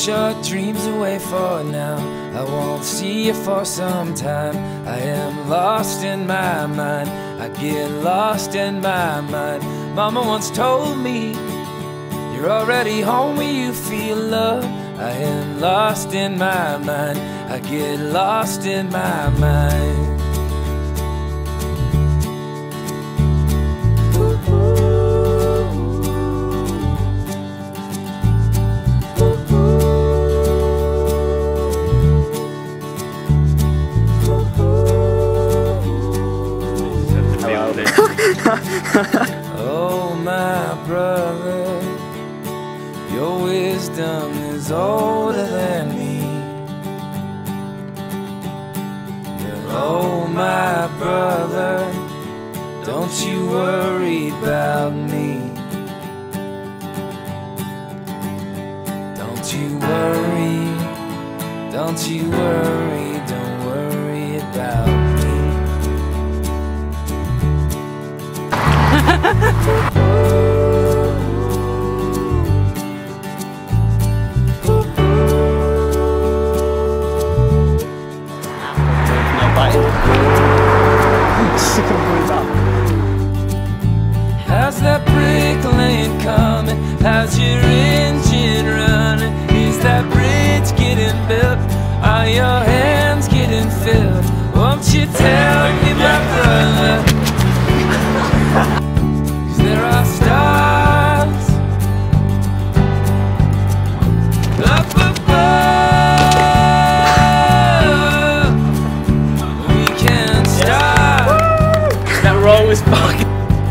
put your dreams away for now. I won't see you for some time. I am lost in my mind. I get lost in my mind. Mama once told me, you're already home where you feel love. I am lost in my mind. I get lost in my mind. Oh my brother, your wisdom is older than me. But oh my brother, don't you worry about me. Don't you worry, don't you worry, don't worry about me. How's that brick lane coming? How's your engine running? Is that bridge getting built? Are your hands getting filled? Won't you tell me, my brother? 'Cause there are stars up above. We can't stop. That roll was fucking.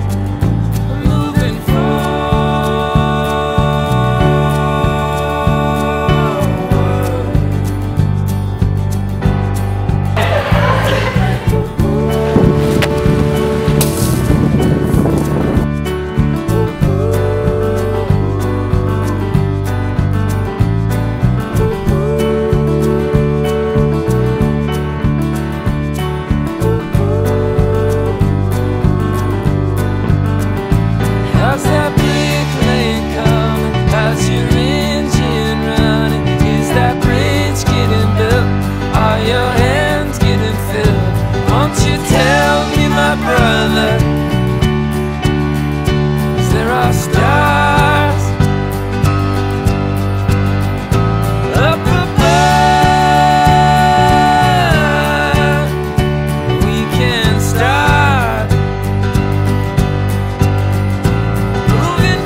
Stars up above, we can't stop moving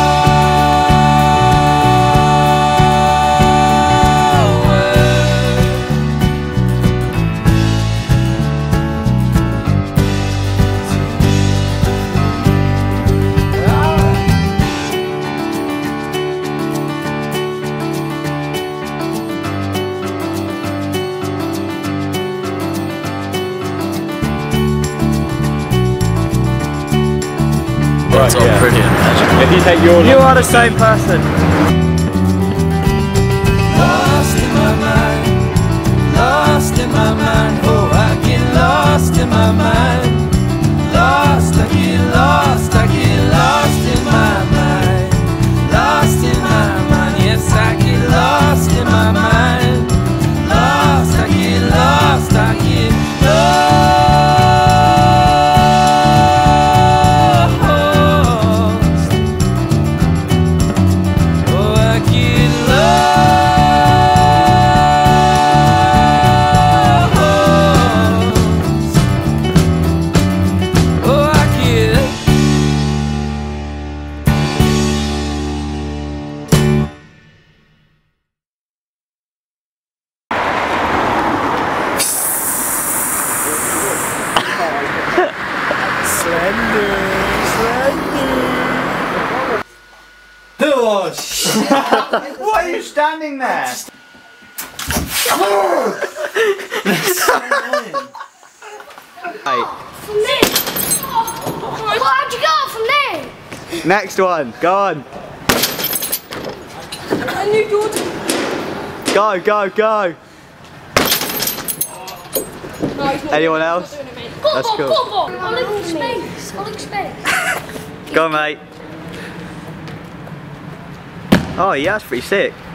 Right, all pretty and magical. If you take your... You are the same person. lost in my mind, lost in my mind. Oh, I get lost in my mind. Lost, I get lost, I get lost in my mind. Lost in my mind, yes, I get lost in my mind. Lost, I get lost, I get lost. Why are you standing there? From there. Why'd you go from there? Next one, go on. I knew Jordan. Go, go, go. No, Anyone else? That's cool. Go. I like space. I like space. Go, mate. Oh, yeah, that's pretty sick.